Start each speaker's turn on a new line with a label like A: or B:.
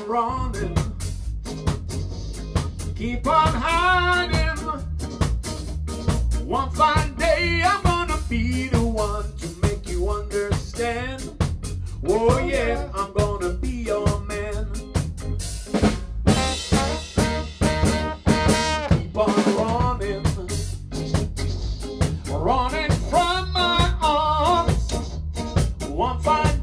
A: running, keep on hiding. One fine day I'm gonna be the one to make you understand. Oh yeah, I'm gonna be your man. Keep on running, running from my arms. One fine